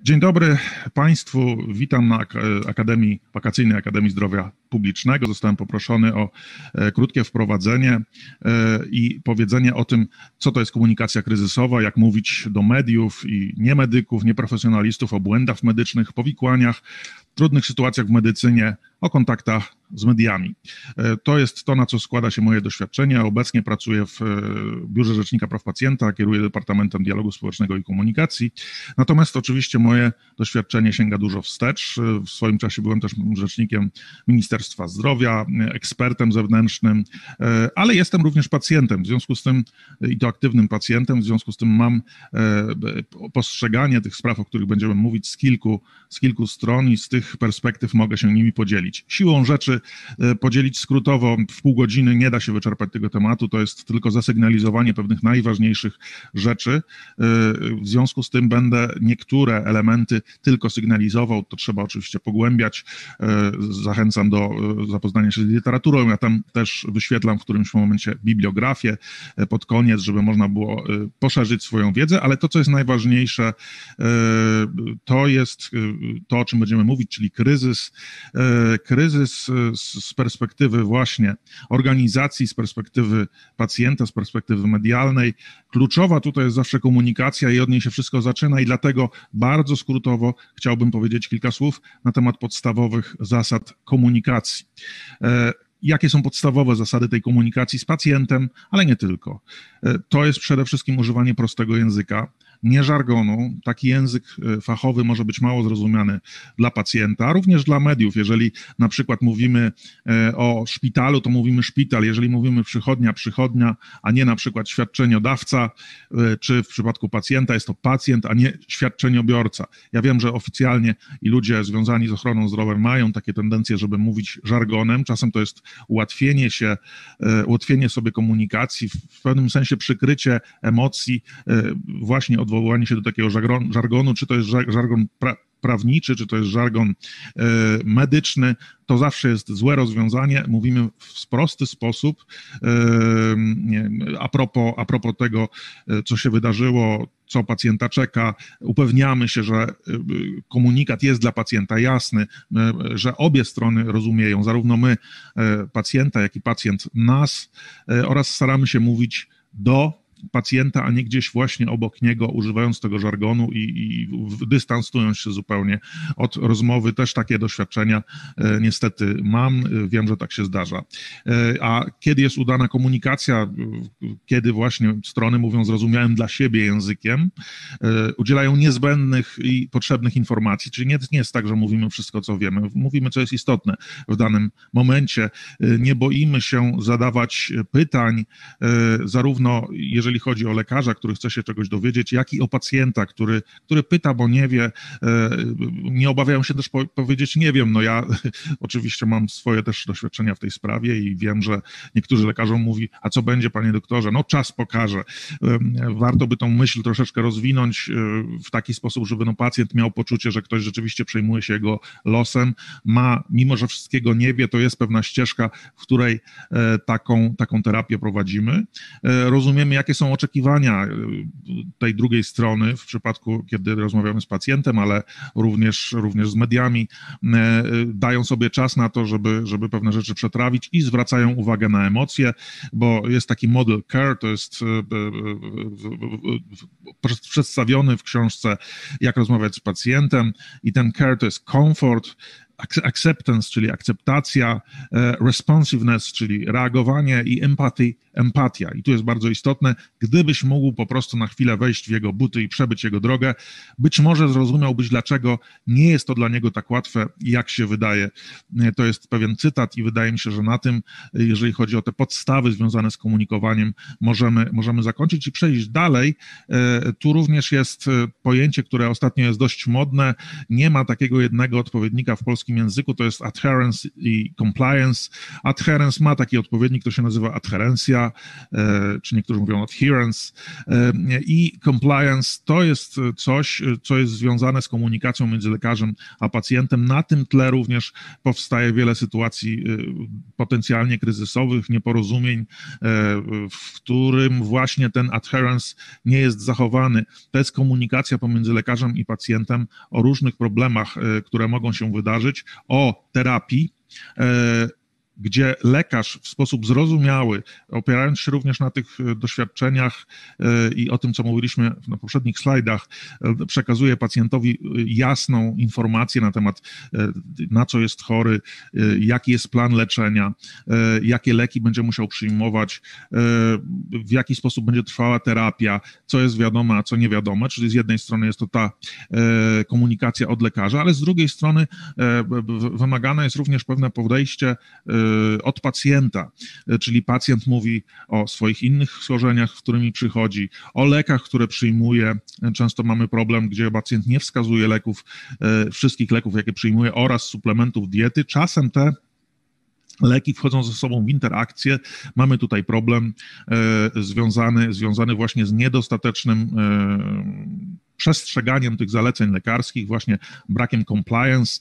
Dzień dobry Państwu, witam na Wakacyjnej Akademii Zdrowia Publicznego. Zostałem poproszony o krótkie wprowadzenie i powiedzenie o tym, co to jest komunikacja kryzysowa, jak mówić do mediów i niemedyków, nieprofesjonalistów o błędach medycznych, powikłaniach, trudnych sytuacjach w medycynie, o kontaktach z mediami. To jest to, na co składa się moje doświadczenie. Obecnie pracuję w Biurze Rzecznika Praw Pacjenta, kieruję Departamentem Dialogu Społecznego i Komunikacji. Natomiast oczywiście moje doświadczenie sięga dużo wstecz. W swoim czasie byłem też rzecznikiem Ministerstwa Zdrowia, ekspertem zewnętrznym, ale jestem również pacjentem, w związku z tym, i to aktywnym pacjentem, w związku z tym mam postrzeganie tych spraw, o których będziemy mówić z kilku stron i z tych perspektyw mogę się nimi podzielić. Siłą rzeczy podzielić skrótowo w pół godziny nie da się wyczerpać tego tematu, to jest tylko zasygnalizowanie pewnych najważniejszych rzeczy. W związku z tym będę niektóre elementy tylko sygnalizował, to trzeba oczywiście pogłębiać. Zachęcam do zapoznania się z literaturą, ja tam też wyświetlam w którymś momencie bibliografię pod koniec, żeby można było poszerzyć swoją wiedzę, ale to, co jest najważniejsze, to jest to, o czym będziemy mówić, czyli kryzys z perspektywy właśnie organizacji, z perspektywy pacjenta, z perspektywy medialnej. Kluczowa tutaj jest zawsze komunikacja i od niej się wszystko zaczyna i dlatego bardzo skrótowo chciałbym powiedzieć kilka słów na temat podstawowych zasad komunikacji. Jakie są podstawowe zasady tej komunikacji z pacjentem, ale nie tylko. To jest przede wszystkim używanie prostego języka, nie żargonu. Taki język fachowy może być mało zrozumiany dla pacjenta, również dla mediów. Jeżeli na przykład mówimy o szpitalu, to mówimy szpital. Jeżeli mówimy przychodnia, a nie na przykład świadczeniodawca, czy w przypadku pacjenta jest to pacjent, a nie świadczeniobiorca. Ja wiem, że oficjalnie i ludzie związani z ochroną zdrowia mają takie tendencje, żeby mówić żargonem. Czasem to jest ułatwienie sobie komunikacji, w pewnym sensie przykrycie emocji, właśnie odwoływanie się do takiego żargonu, czy to jest żargon prawniczy, czy to jest żargon medyczny, to zawsze jest złe rozwiązanie. Mówimy w prosty sposób a propos tego, co się wydarzyło, co pacjenta czeka. Upewniamy się, że komunikat jest dla pacjenta jasny, że obie strony rozumieją, zarówno my pacjenta, jak i pacjent nas, oraz staramy się mówić do pacjenta, a nie gdzieś właśnie obok niego, używając tego żargonu i dystansując się zupełnie od rozmowy. Też takie doświadczenia niestety mam, wiem, że tak się zdarza. A kiedy jest udana komunikacja, kiedy właśnie strony mówią zrozumiałym dla siebie językiem, udzielają niezbędnych i potrzebnych informacji, czyli nie jest tak, że mówimy wszystko, co wiemy, mówimy, co jest istotne w danym momencie, nie boimy się zadawać pytań, zarówno jeżeli chodzi o lekarza, który chce się czegoś dowiedzieć, jak i o pacjenta, który pyta, bo nie wie. Nie obawiają się też powiedzieć nie wiem. No ja oczywiście mam swoje też doświadczenia w tej sprawie i wiem, że niektórzy lekarzom mówi, a co będzie, panie doktorze? No czas pokaże. Warto by tą myśl troszeczkę rozwinąć w taki sposób, żeby pacjent miał poczucie, że ktoś rzeczywiście przejmuje się jego losem, mimo że wszystkiego nie wie, to jest pewna ścieżka, w której taką terapię prowadzimy. Rozumiemy, jakie są oczekiwania tej drugiej strony w przypadku, kiedy rozmawiamy z pacjentem, ale również z mediami, dają sobie czas na to, żeby pewne rzeczy przetrawić i zwracają uwagę na emocje, bo jest taki model CARE, to jest przedstawiony w książce Jak rozmawiać z pacjentem i ten CARE to jest comfort, acceptance, czyli akceptacja, responsiveness, czyli reagowanie i empathy, empatia. I tu jest bardzo istotne, gdybyś mógł po prostu na chwilę wejść w jego buty i przebyć jego drogę, być może zrozumiałbyś, dlaczego nie jest to dla niego tak łatwe, jak się wydaje. To jest pewien cytat i wydaje mi się, że na tym, jeżeli chodzi o te podstawy związane z komunikowaniem, możemy zakończyć i przejść dalej. Tu również jest pojęcie, które ostatnio jest dość modne. Nie ma takiego jednego odpowiednika w polskim polskim języku, to jest adherence i compliance. Adherence ma taki odpowiednik, to się nazywa adherencja, czy niektórzy mówią adherence, i compliance to jest coś, co jest związane z komunikacją między lekarzem a pacjentem. Na tym tle również powstaje wiele sytuacji potencjalnie kryzysowych, nieporozumień, w którym właśnie ten adherence nie jest zachowany. To jest komunikacja pomiędzy lekarzem i pacjentem o różnych problemach, które mogą się wydarzyć, o terapii, gdzie lekarz w sposób zrozumiały, opierając się również na tych doświadczeniach i o tym, co mówiliśmy na poprzednich slajdach, przekazuje pacjentowi jasną informację na temat, na co jest chory, jaki jest plan leczenia, jakie leki będzie musiał przyjmować, w jaki sposób będzie trwała terapia, co jest wiadome, a co nie wiadome, czyli z jednej strony jest to ta komunikacja od lekarza, ale z drugiej strony wymagane jest również pewne podejście od pacjenta, czyli pacjent mówi o swoich innych schorzeniach, z którymi przychodzi, o lekach, które przyjmuje. Często mamy problem, gdzie pacjent nie wskazuje leków, wszystkich leków, jakie przyjmuje, oraz suplementów diety. Czasem te leki wchodzą ze sobą w interakcję. Mamy tutaj problem związany właśnie z niedostatecznym przestrzeganiem tych zaleceń lekarskich, właśnie brakiem compliance.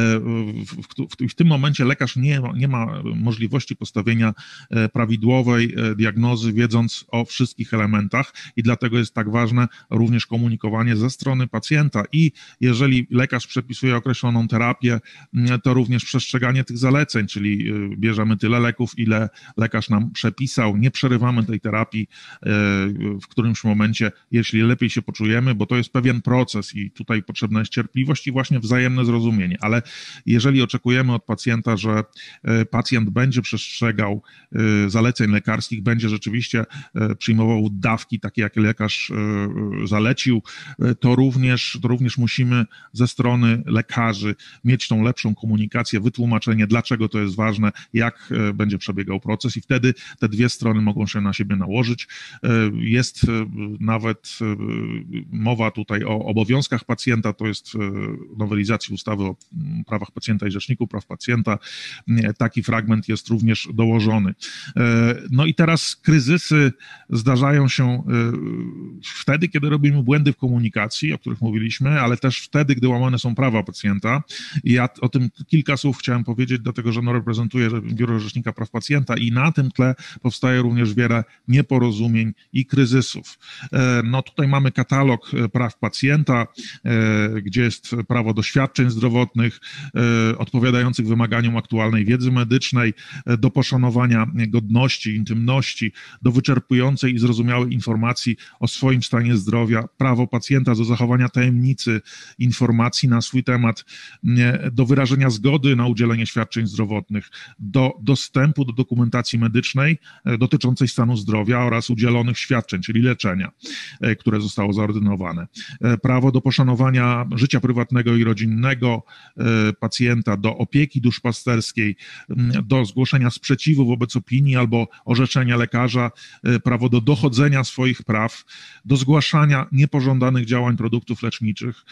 W tym momencie lekarz nie ma możliwości postawienia prawidłowej diagnozy, wiedząc o wszystkich elementach, i dlatego jest tak ważne również komunikowanie ze strony pacjenta. I jeżeli lekarz przepisuje określoną terapię, to również przestrzeganie tych zaleceń, czyli bierzemy tyle leków, ile lekarz nam przepisał, nie przerywamy tej terapii w którymś momencie, jeśli lepiej się poczujemy, bo to jest pewien proces i tutaj potrzebna jest cierpliwość i właśnie wzajemne zrozumienie, ale jeżeli oczekujemy od pacjenta, że pacjent będzie przestrzegał zaleceń lekarskich, będzie rzeczywiście przyjmował dawki takie, jakie lekarz zalecił, to również musimy ze strony lekarzy mieć tą lepszą komunikację, wytłumaczenie, dlaczego to jest ważne, jak będzie przebiegał proces, i wtedy te dwie strony mogą się na siebie nałożyć. Jest nawet mowa tutaj o obowiązkach pacjenta, to jest nowelizacji ustawy o prawach pacjenta i Rzeczniku Praw Pacjenta. Taki fragment jest również dołożony. No i teraz kryzysy zdarzają się wtedy, kiedy robimy błędy w komunikacji, o których mówiliśmy, ale też wtedy, gdy łamane są prawa pacjenta. I ja o tym kilka słów chciałem powiedzieć, dlatego że reprezentuję Biuro Rzecznika Praw Pacjenta i na tym tle powstaje również wiele nieporozumień i kryzysów. No tutaj mamy katalog praw pacjenta, gdzie jest prawo do świadczeń zdrowotnych odpowiadających wymaganiom aktualnej wiedzy medycznej, do poszanowania godności, intymności, do wyczerpującej i zrozumiałej informacji o swoim stanie zdrowia, prawo pacjenta do zachowania tajemnicy informacji na swój temat, do wyrażenia zgody na udzielenie świadczeń zdrowotnych, do dostępu do dokumentacji medycznej dotyczącej stanu zdrowia oraz udzielonych świadczeń, czyli leczenia, które zostało zaordynowane. Prawo do poszanowania życia prywatnego i rodzinnego pacjenta, do opieki duszpasterskiej, do zgłoszenia sprzeciwu wobec opinii albo orzeczenia lekarza, prawo do dochodzenia swoich praw, do zgłaszania niepożądanych działań produktów leczniczych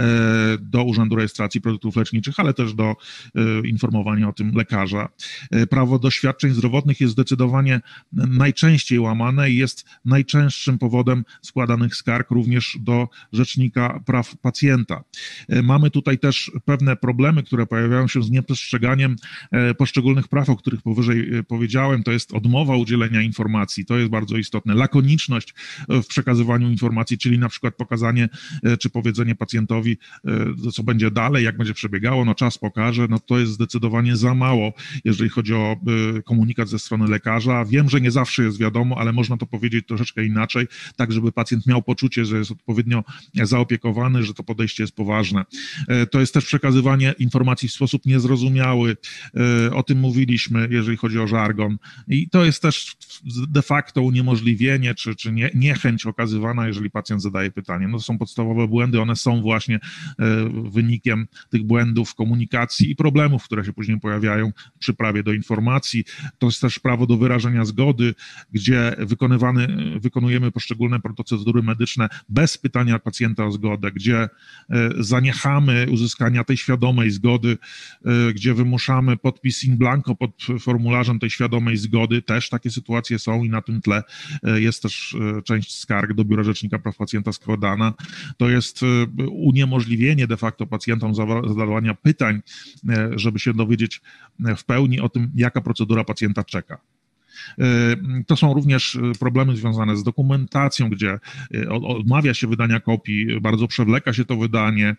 do Urzędu Rejestracji Produktów Leczniczych, ale też do informowania o tym lekarza. Prawo do świadczeń zdrowotnych jest zdecydowanie najczęściej łamane i jest najczęstszym powodem składanych skarg również do Rzecznika Praw Pacjenta. Mamy tutaj też pewne problemy, które pojawiają się z nieprzestrzeganiem poszczególnych praw, o których powyżej powiedziałem. To jest odmowa udzielenia informacji, to jest bardzo istotne. Lakoniczność w przekazywaniu informacji, czyli na przykład pokazanie czy powiedzenie pacjentowi, co będzie dalej, jak będzie przebiegało, no czas pokaże, no to jest zdecydowanie za mało, jeżeli chodzi o komunikat ze strony lekarza. Wiem, że nie zawsze jest wiadomo, ale można to powiedzieć troszeczkę inaczej, tak żeby pacjent miał poczucie, że jest odpowiednio zaopiekowany, że to podejście jest poważne. To jest też przekazywanie informacji w sposób niezrozumiały. O tym mówiliśmy, jeżeli chodzi o żargon. I to jest też de facto uniemożliwienie, czy niechęć okazywana, jeżeli pacjent zadaje pytanie. No to są podstawowe błędy, one są właśnie wynikiem tych błędów w komunikacji i problemów, które się później pojawiają przy prawie do informacji. To jest też prawo do wyrażenia zgody, gdzie wykonujemy poszczególne procedury medyczne bez pytania upomnienia pacjenta o zgodę, gdzie zaniechamy uzyskania tej świadomej zgody, gdzie wymuszamy podpis in blanco pod formularzem tej świadomej zgody. Też takie sytuacje są i na tym tle jest też część skarg do Biura Rzecznika Praw Pacjenta składana. To jest uniemożliwienie de facto pacjentom zadawania pytań, żeby się dowiedzieć w pełni o tym, jaka procedura pacjenta czeka. To są również problemy związane z dokumentacją, gdzie odmawia się wydania kopii, bardzo przewleka się to wydanie,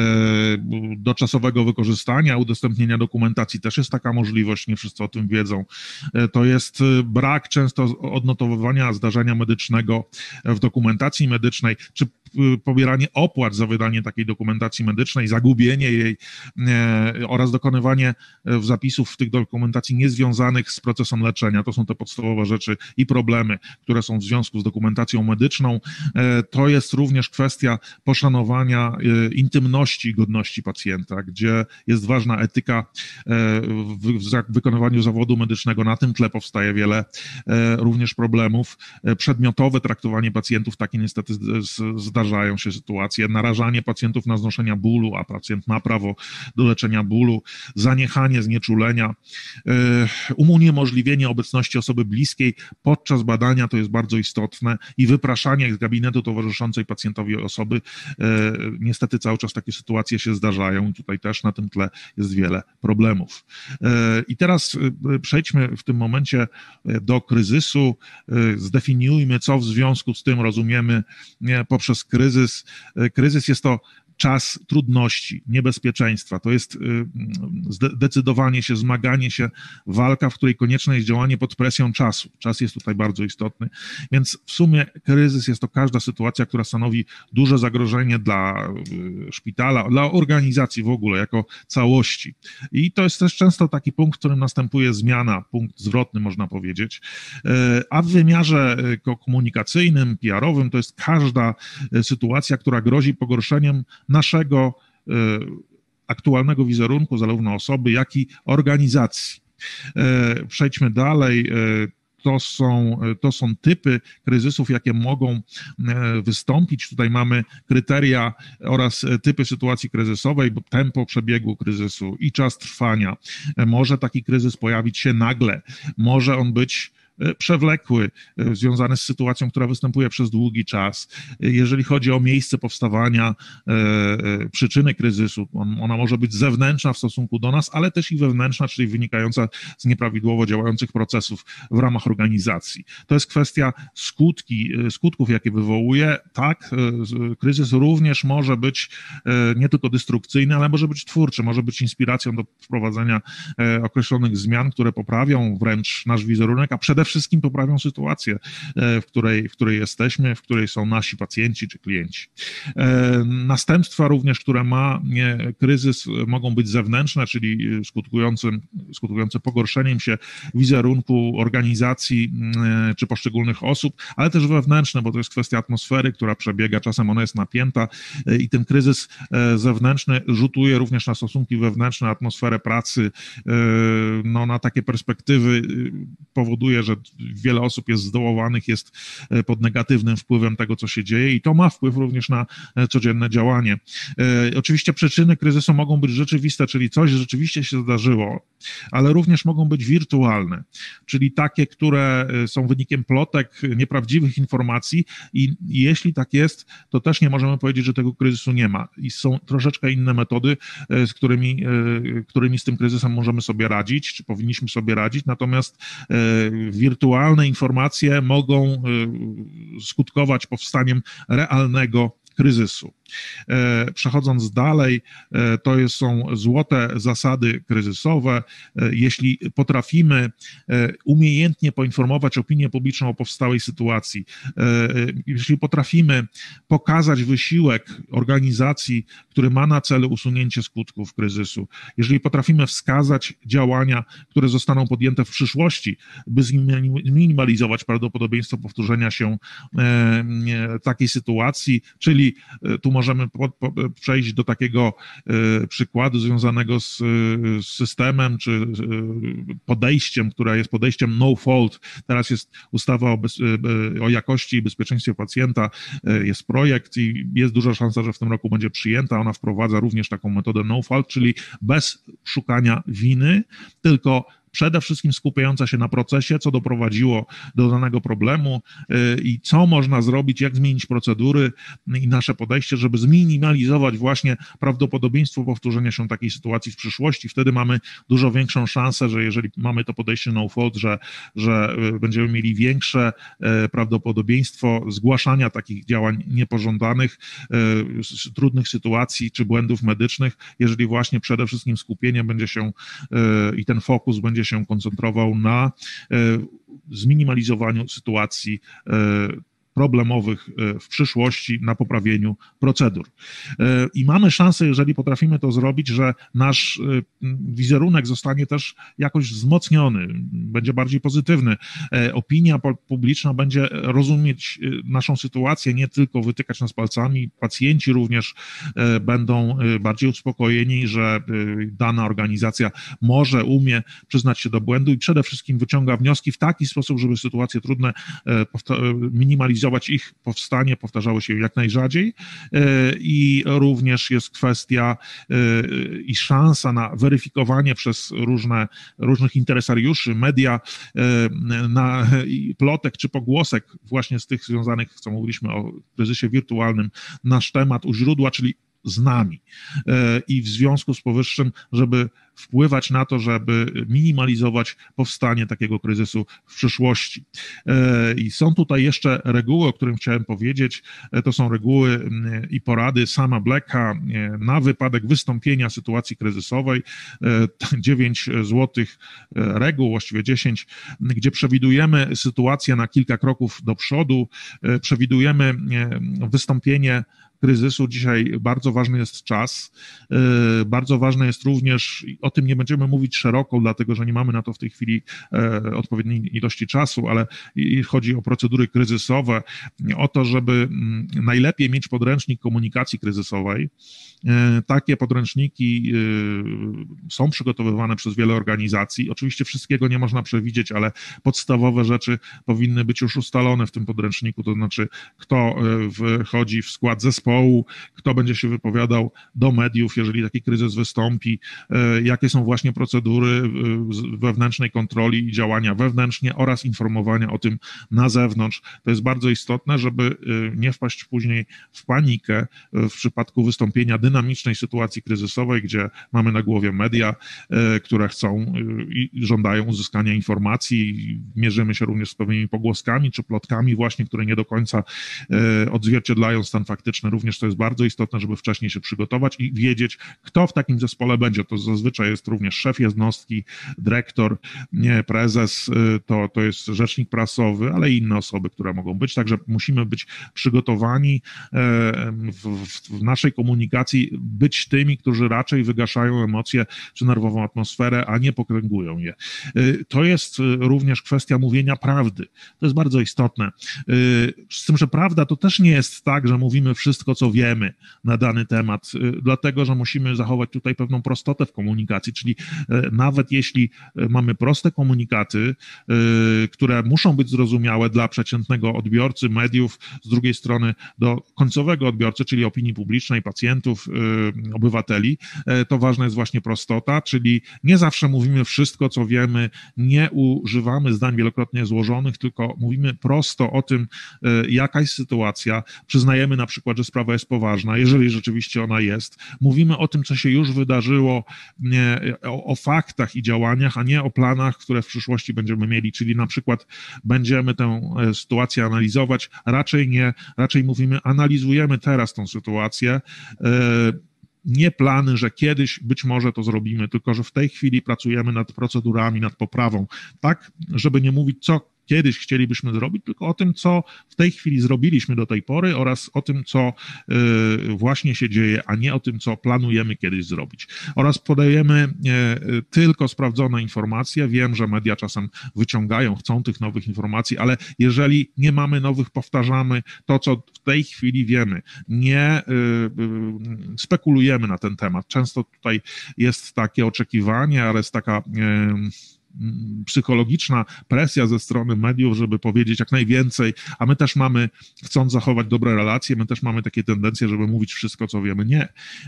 doczasowego wykorzystania, udostępnienia dokumentacji też jest taka możliwość, nie wszyscy o tym wiedzą. To jest brak często odnotowywania zdarzenia medycznego w dokumentacji medycznej, czy pobieranie opłat za wydanie takiej dokumentacji medycznej, zagubienie jej oraz dokonywanie zapisów w tych dokumentacji niezwiązanych z procesem leczenia. To są te podstawowe rzeczy i problemy, które są w związku z dokumentacją medyczną. To jest również kwestia poszanowania intymności i godności pacjenta, gdzie jest ważna etyka w wykonywaniu zawodu medycznego. Na tym tle powstaje wiele również problemów. Przedmiotowe traktowanie pacjentów, takie niestety zdarzają się sytuacje, narażanie pacjentów na znoszenia bólu, a pacjent ma prawo do leczenia bólu, zaniechanie znieczulenia, uniemożliwienie obecności osoby bliskiej podczas badania, to jest bardzo istotne, i wypraszanie z gabinetu towarzyszącej pacjentowi osoby. Niestety cały czas takie sytuacje się zdarzają i tutaj też na tym tle jest wiele problemów. I teraz przejdźmy w tym momencie do kryzysu, zdefiniujmy, co w związku z tym rozumiemy poprzez kryzys. Kryzys jest to czas trudności, niebezpieczeństwa. To jest zdecydowanie się, zmaganie się, walka, w której konieczne jest działanie pod presją czasu. Czas jest tutaj bardzo istotny, więc w sumie kryzys jest to każda sytuacja, która stanowi duże zagrożenie dla szpitala, dla organizacji w ogóle, jako całości. I to jest też często taki punkt, w którym następuje zmiana, punkt zwrotny, można powiedzieć. A w wymiarze komunikacyjnym, PR-owym to jest każda sytuacja, która grozi pogorszeniem naszego aktualnego wizerunku, zarówno osoby, jak i organizacji. Przejdźmy dalej. To są typy kryzysów, jakie mogą wystąpić. Tutaj mamy kryteria oraz typy sytuacji kryzysowej, bo tempo przebiegu kryzysu i czas trwania. Może taki kryzys pojawić się nagle, może on być przewlekły, związany z sytuacją, która występuje przez długi czas. Jeżeli chodzi o miejsce powstawania przyczyny kryzysu, ona może być zewnętrzna w stosunku do nas, ale też i wewnętrzna, czyli wynikająca z nieprawidłowo działających procesów w ramach organizacji. To jest kwestia skutków, jakie wywołuje. Tak, kryzys również może być nie tylko destrukcyjny, ale może być twórczy, może być inspiracją do wprowadzenia określonych zmian, które poprawią wręcz nasz wizerunek, a przede wszystkim poprawią sytuację, w której jesteśmy, w której są nasi pacjenci czy klienci. Następstwa również, które ma kryzys, mogą być zewnętrzne, czyli skutkujące pogorszeniem się wizerunku organizacji czy poszczególnych osób, ale też wewnętrzne, bo to jest kwestia atmosfery, która przebiega, czasem ona jest napięta i ten kryzys zewnętrzny rzutuje również na stosunki wewnętrzne, atmosferę pracy, na takie perspektywy powoduje, że wiele osób jest zdołowanych, jest pod negatywnym wpływem tego, co się dzieje, i to ma wpływ również na codzienne działanie. Oczywiście przyczyny kryzysu mogą być rzeczywiste, czyli coś rzeczywiście się zdarzyło, ale również mogą być wirtualne, czyli takie, które są wynikiem plotek, nieprawdziwych informacji, i jeśli tak jest, to też nie możemy powiedzieć, że tego kryzysu nie ma. I są troszeczkę inne metody, z którymi z tym kryzysem możemy sobie radzić, czy powinniśmy sobie radzić, natomiast wirtualne informacje mogą skutkować powstaniem realnego kryzysu. Przechodząc dalej, to są złote zasady kryzysowe. Jeśli potrafimy umiejętnie poinformować opinię publiczną o powstałej sytuacji, jeśli potrafimy pokazać wysiłek organizacji, który ma na celu usunięcie skutków kryzysu, jeżeli potrafimy wskazać działania, które zostaną podjęte w przyszłości, by zminimalizować prawdopodobieństwo powtórzenia się takiej sytuacji, czyli tu możemy przejść do takiego przykładu związanego z systemem czy podejściem, które jest podejściem no fault. Teraz jest ustawa o jakości i bezpieczeństwie pacjenta, jest projekt i jest duża szansa, że w tym roku będzie przyjęta. Ona wprowadza również taką metodę no fault, czyli bez szukania winy, tylko przede wszystkim skupiająca się na procesie, co doprowadziło do danego problemu i co można zrobić, jak zmienić procedury i nasze podejście, żeby zminimalizować właśnie prawdopodobieństwo powtórzenia się takiej sytuacji w przyszłości. Wtedy mamy dużo większą szansę, że jeżeli mamy to podejście no fault, że będziemy mieli większe prawdopodobieństwo zgłaszania takich działań niepożądanych, trudnych sytuacji czy błędów medycznych, jeżeli właśnie przede wszystkim skupienie będzie się i ten fokus będzie się koncentrował na zminimalizowaniu sytuacji problemowych w przyszłości, na poprawieniu procedur. I mamy szansę, jeżeli potrafimy to zrobić, że nasz wizerunek zostanie też jakoś wzmocniony, będzie bardziej pozytywny. Opinia publiczna będzie rozumieć naszą sytuację, nie tylko wytykać nas palcami. Pacjenci również będą bardziej uspokojeni, że dana organizacja może, umie przyznać się do błędu i przede wszystkim wyciąga wnioski w taki sposób, żeby sytuacje trudne minimalizować, ich powstanie, powtarzało się jak najrzadziej i również jest kwestia i szansa na weryfikowanie przez różnych interesariuszy, media, na plotek czy pogłosek właśnie z tych związanych, co mówiliśmy o kryzysie wirtualnym, nasz temat u źródła, czyli z nami. I w związku z powyższym, żeby wpływać na to, żeby minimalizować powstanie takiego kryzysu w przyszłości. I są tutaj jeszcze reguły, o których chciałem powiedzieć. To są reguły i porady Sama Blacka na wypadek wystąpienia sytuacji kryzysowej. 9 złotych reguł, właściwie 10, gdzie przewidujemy sytuację na kilka kroków do przodu, przewidujemy wystąpienie kryzysu. Dzisiaj bardzo ważny jest czas, bardzo ważne jest również, o tym nie będziemy mówić szeroko, dlatego że nie mamy na to w tej chwili odpowiedniej ilości czasu, ale chodzi o procedury kryzysowe, o to, żeby najlepiej mieć podręcznik komunikacji kryzysowej. Takie podręczniki są przygotowywane przez wiele organizacji. Oczywiście wszystkiego nie można przewidzieć, ale podstawowe rzeczy powinny być już ustalone w tym podręczniku, to znaczy kto wchodzi w skład zespołu, kto będzie się wypowiadał do mediów, jeżeli taki kryzys wystąpi, jakie są właśnie procedury wewnętrznej kontroli i działania wewnętrznie oraz informowania o tym na zewnątrz. To jest bardzo istotne, żeby nie wpaść później w panikę w przypadku wystąpienia dynamicznej sytuacji kryzysowej, gdzie mamy na głowie media, które chcą i żądają uzyskania informacji. Mierzymy się również z pewnymi pogłoskami czy plotkami właśnie, które nie do końca odzwierciedlają stan faktyczny. Również to jest bardzo istotne, żeby wcześniej się przygotować i wiedzieć, kto w takim zespole będzie. To zazwyczaj jest również szef jednostki, dyrektor, prezes, to jest rzecznik prasowy, ale i inne osoby, które mogą być. Także musimy być przygotowani w naszej komunikacji, być tymi, którzy raczej wygaszają emocje czy nerwową atmosferę, a nie pokręgują je. To jest również kwestia mówienia prawdy. To jest bardzo istotne. Z tym, że prawda to też nie jest tak, że mówimy wszystko, co wiemy na dany temat, dlatego, że musimy zachować tutaj pewną prostotę w komunikacji, czyli nawet jeśli mamy proste komunikaty, które muszą być zrozumiałe dla przeciętnego odbiorcy, mediów, z drugiej strony do końcowego odbiorcy, czyli opinii publicznej, pacjentów, obywateli, to ważna jest właśnie prostota, czyli nie zawsze mówimy wszystko, co wiemy, nie używamy zdań wielokrotnie złożonych, tylko mówimy prosto o tym, jaka jest sytuacja, przyznajemy na przykład, że sprawa jest poważna, jeżeli rzeczywiście ona jest, mówimy o tym, co się już wydarzyło, o faktach i działaniach, a nie o planach, które w przyszłości będziemy mieli, czyli na przykład będziemy tę sytuację analizować, raczej mówimy, analizujemy teraz tą sytuację, nie plany, że kiedyś być może to zrobimy, tylko że w tej chwili pracujemy nad procedurami, nad poprawą, tak, żeby nie mówić, co kiedyś chcielibyśmy zrobić, tylko o tym, co w tej chwili zrobiliśmy do tej pory oraz o tym, co właśnie się dzieje, a nie o tym, co planujemy kiedyś zrobić. Oraz podajemy tylko sprawdzone informacje. Wiem, że media czasem wyciągają, chcą tych nowych informacji, ale jeżeli nie mamy nowych, powtarzamy to, co w tej chwili wiemy. Nie spekulujemy na ten temat. Często tutaj jest takie oczekiwanie, ale jest taka psychologiczna presja ze strony mediów, żeby powiedzieć jak najwięcej, a my też mamy, chcąc zachować dobre relacje, my też mamy takie tendencje, żeby mówić wszystko, co wiemy. Nie.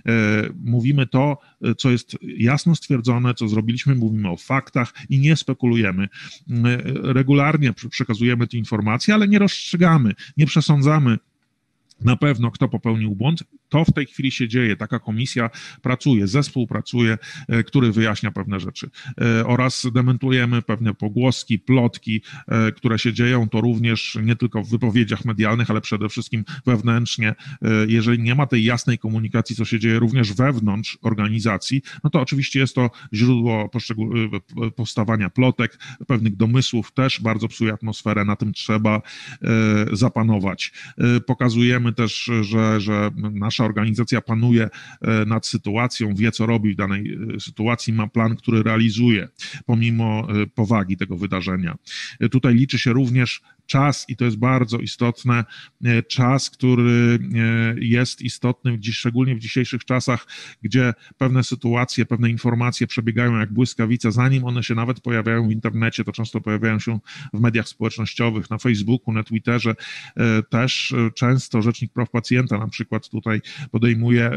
Mówimy to, co jest jasno stwierdzone, co zrobiliśmy, mówimy o faktach i nie spekulujemy. Regularnie przekazujemy te informacje, ale nie rozstrzygamy, nie przesądzamy na pewno, kto popełnił błąd. To w tej chwili się dzieje. Taka komisja pracuje, zespół pracuje, który wyjaśnia pewne rzeczy. Oraz dementujemy pewne pogłoski, plotki, które się dzieją. To również nie tylko w wypowiedziach medialnych, ale przede wszystkim wewnętrznie. Jeżeli nie ma tej jasnej komunikacji, co się dzieje również wewnątrz organizacji, no to oczywiście jest to źródło powstawania plotek, pewnych domysłów, też bardzo psuje atmosferę. Na tym trzeba zapanować. Pokazujemy też, że nasza organizacja panuje nad sytuacją, wie, co robi w danej sytuacji, ma plan, który realizuje, pomimo powagi tego wydarzenia. Tutaj liczy się również czas i to jest bardzo istotne, czas, który jest istotny, szczególnie w dzisiejszych czasach, gdzie pewne sytuacje, pewne informacje przebiegają jak błyskawica, zanim one się nawet pojawiają w internecie, to często pojawiają się w mediach społecznościowych, na Facebooku, na Twitterze. Też często Rzecznik Praw Pacjenta na przykład tutaj podejmuje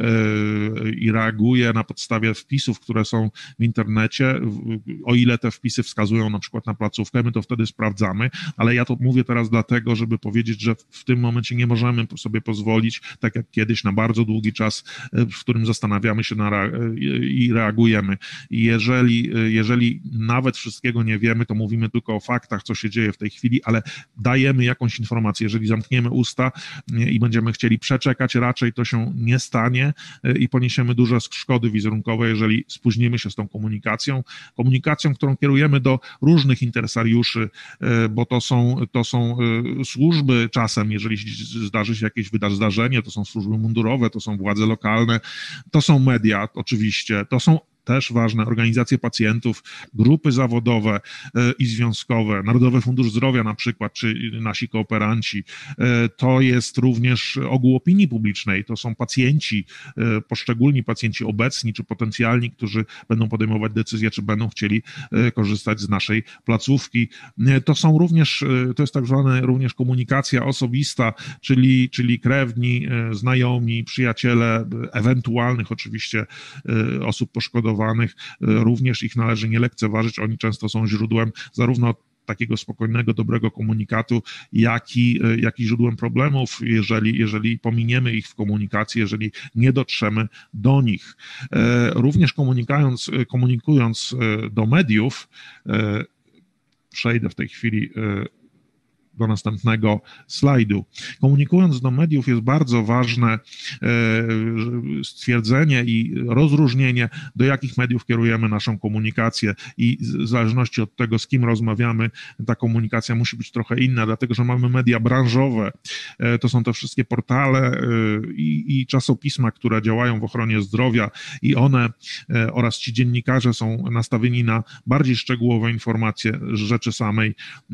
i reaguje na podstawie wpisów, które są w internecie, o ile te wpisy wskazują na przykład na placówkę, my to wtedy sprawdzamy, ale ja to mówię teraz dlatego, żeby powiedzieć, że w tym momencie nie możemy sobie pozwolić, tak jak kiedyś, na bardzo długi czas, w którym zastanawiamy się i reagujemy. I jeżeli nawet wszystkiego nie wiemy, to mówimy tylko o faktach, co się dzieje w tej chwili, ale dajemy jakąś informację. Jeżeli zamkniemy usta i będziemy chcieli przeczekać, raczej to się nie stanie i poniesiemy duże szkody wizerunkowe, jeżeli spóźnimy się z tą komunikacją, którą kierujemy do różnych interesariuszy, bo to są służby czasem, jeżeli zdarzy się jakieś zdarzenie, to są służby mundurowe, to są władze lokalne, to są media oczywiście, to są też ważne organizacje pacjentów, grupy zawodowe i związkowe, Narodowy Fundusz Zdrowia na przykład, czy nasi kooperanci. To jest również ogół opinii publicznej, to są pacjenci, poszczególni pacjenci obecni czy potencjalni, którzy będą podejmować decyzje, czy będą chcieli korzystać z naszej placówki. To jest tak zwana również komunikacja osobista, czyli krewni, znajomi, przyjaciele, ewentualnych oczywiście osób poszkodowanych, również ich należy nie lekceważyć, oni często są źródłem zarówno takiego spokojnego, dobrego komunikatu, jak i źródłem problemów, jeżeli pominiemy ich w komunikacji, jeżeli nie dotrzemy do nich. Również komunikując do mediów, przejdę w tej chwili do następnego slajdu. Komunikując do mediów jest bardzo ważne stwierdzenie i rozróżnienie, do jakich mediów kierujemy naszą komunikację i w zależności od tego, z kim rozmawiamy, ta komunikacja musi być trochę inna, dlatego że mamy media branżowe, to są te wszystkie portale i czasopisma, które działają w ochronie zdrowia i one oraz ci dziennikarze są nastawieni na bardziej szczegółowe informacje z rzeczy samej,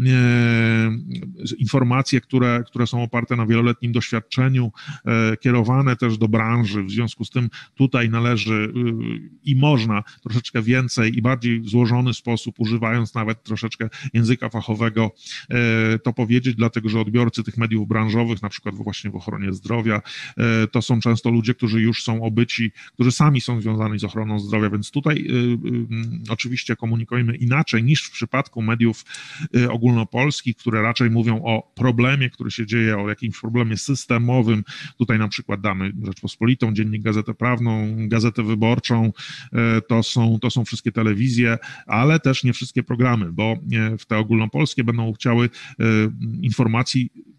informacje, które są oparte na wieloletnim doświadczeniu, kierowane też do branży. W związku z tym tutaj należy i można troszeczkę więcej i bardziej w złożony sposób, używając nawet troszeczkę języka fachowego, to powiedzieć, dlatego że odbiorcy tych mediów branżowych, na przykład właśnie w ochronie zdrowia, to są często ludzie, którzy już są obyci, którzy sami są związani z ochroną zdrowia, więc tutaj oczywiście komunikujemy inaczej niż w przypadku mediów ogólnopolskich, które raczej mówią o problemie, który się dzieje, o jakimś problemie systemowym. Tutaj na przykład damy Rzeczpospolitą, Dziennik, Gazetę Prawną, Gazetę Wyborczą, to są wszystkie telewizje, ale też nie wszystkie programy, bo w te ogólnopolskie będą chciały informacji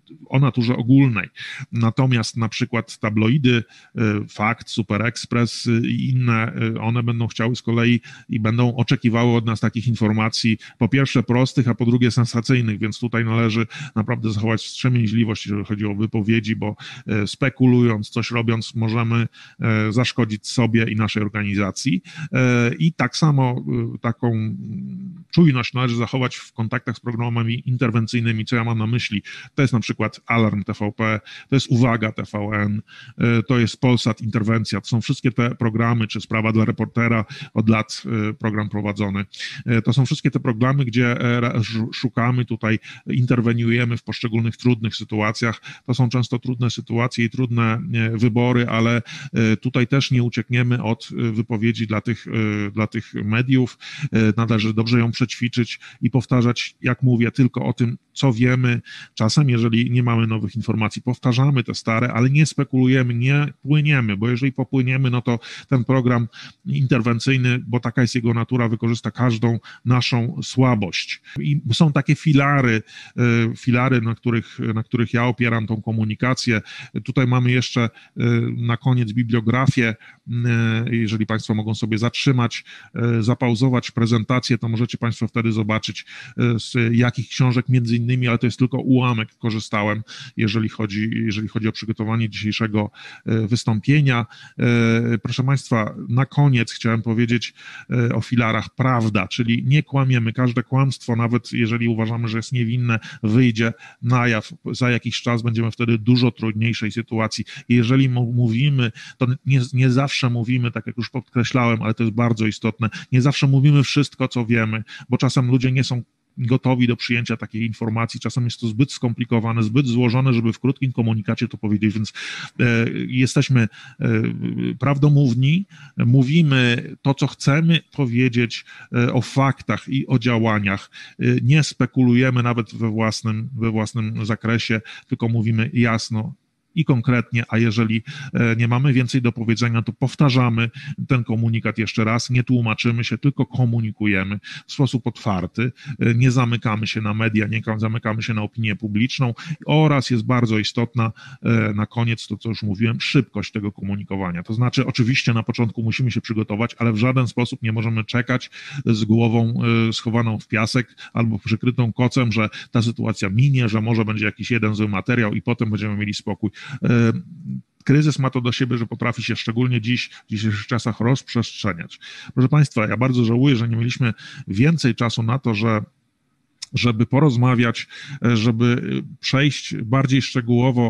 o naturze ogólnej. Natomiast na przykład tabloidy, Fakt, Super Express i inne, one będą chciały z kolei i będą oczekiwały od nas takich informacji, po pierwsze prostych, a po drugie sensacyjnych, więc tutaj należy naprawdę zachować wstrzemięźliwość, jeżeli chodzi o wypowiedzi, bo spekulując, coś robiąc, możemy zaszkodzić sobie i naszej organizacji. I tak samo taką czujność należy zachować w kontaktach z programami interwencyjnymi. Co ja mam na myśli? To jest na przykład Alarm TVP, to jest Uwaga TVN, to jest Polsat Interwencja, to są wszystkie te programy, czy Sprawa dla reportera, od lat program prowadzony. To są wszystkie te programy, gdzie szukamy tutaj, interweniujemy w poszczególnych trudnych sytuacjach. To są często trudne sytuacje i trudne wybory, ale tutaj też nie uciekniemy od wypowiedzi dla tych mediów. Należy dobrze ją przećwiczyć i powtarzać, jak mówię, tylko o tym, co wiemy. Czasem, jeżeli nie mamy nowych informacji, powtarzamy te stare, ale nie spekulujemy, nie płyniemy, bo jeżeli popłyniemy, no to ten program interwencyjny, bo taka jest jego natura, wykorzysta każdą naszą słabość. I są takie filary, na których ja opieram tą komunikację. Tutaj mamy jeszcze na koniec bibliografię. Jeżeli Państwo mogą sobie zatrzymać, zapauzować prezentację, to możecie Państwo wtedy zobaczyć, z jakich książek między innymi, ale to jest tylko ułamek, korzystałem, jeżeli chodzi o przygotowanie dzisiejszego wystąpienia. Proszę Państwa, na koniec chciałem powiedzieć o filarach prawda, czyli nie kłamiemy. Każde kłamstwo, nawet jeżeli uważamy, że jest niewinne, wyjdzie na jaw. Za jakiś czas będziemy wtedy w dużo trudniejszej sytuacji. Jeżeli mówimy, to nie zawsze mówimy, tak jak już podkreślałem, ale to jest bardzo istotne, nie zawsze mówimy wszystko, co wiemy, bo czasem ludzie nie są gotowi do przyjęcia takiej informacji. Czasem jest to zbyt skomplikowane, zbyt złożone, żeby w krótkim komunikacie to powiedzieć, więc jesteśmy prawdomówni, mówimy to, co chcemy powiedzieć o faktach i o działaniach. Nie spekulujemy nawet we własnym zakresie, tylko mówimy jasno i konkretnie, a jeżeli nie mamy więcej do powiedzenia, to powtarzamy ten komunikat jeszcze raz, nie tłumaczymy się, tylko komunikujemy w sposób otwarty, nie zamykamy się na media, nie zamykamy się na opinię publiczną oraz jest bardzo istotna na koniec to, co już mówiłem, szybkość tego komunikowania. To znaczy oczywiście na początku musimy się przygotować, ale w żaden sposób nie możemy czekać z głową schowaną w piasek albo przykrytą kocem, że ta sytuacja minie, że może będzie jakiś jeden zły materiał i potem będziemy mieli spokój. Kryzys ma to do siebie, że potrafi się szczególnie w dzisiejszych czasach rozprzestrzeniać. Proszę Państwa, ja bardzo żałuję, że nie mieliśmy więcej czasu na to, żeby porozmawiać, żeby przejść bardziej szczegółowo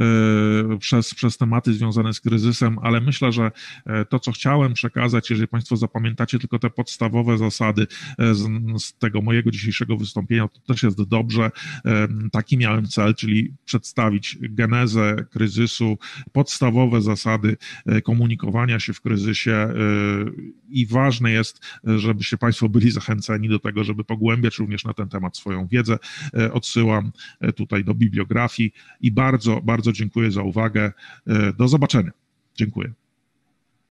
przez tematy związane z kryzysem, ale myślę, że to, co chciałem przekazać, jeżeli Państwo zapamiętacie tylko te podstawowe zasady z tego mojego dzisiejszego wystąpienia, to też jest dobrze. Taki miałem cel, czyli przedstawić genezę kryzysu, podstawowe zasady komunikowania się w kryzysie i ważne jest, żebyście Państwo byli zachęceni do tego, żeby pogłębiać również na ten temat swoją wiedzę. Odsyłam tutaj do bibliografii i bardzo, bardzo dziękuję za uwagę. Do zobaczenia. Dziękuję.